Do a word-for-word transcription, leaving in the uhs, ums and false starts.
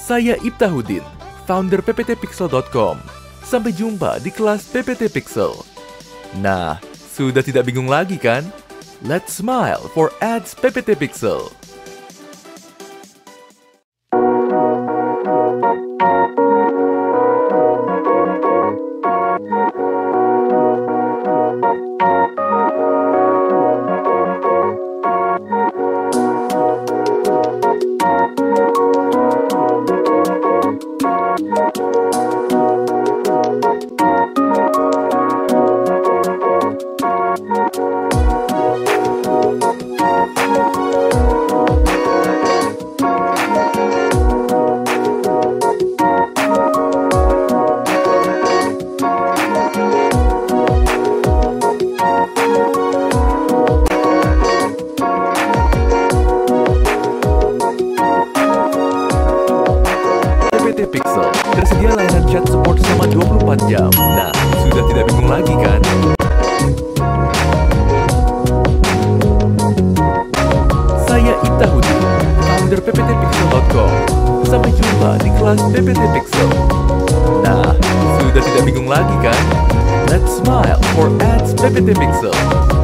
Saya Iftahudin, founder p p t pixel dot com. Sampai jumpa di kelas P P T Pixel. Nah, sudah tidak bingung lagi kan? Let's smile for ads P P T Pixel. P P T Pixel tersedia layanan chat support selama dua puluh empat jam. Nah, sudah tidak bingung lagi kan? Saya Iftahudin, founder p p t pixel dot com. Sampai jumpa di kelas P P T Pixel. Nah, sudah tidak bingung lagi kan? Let's smile for ads P P T Pixel.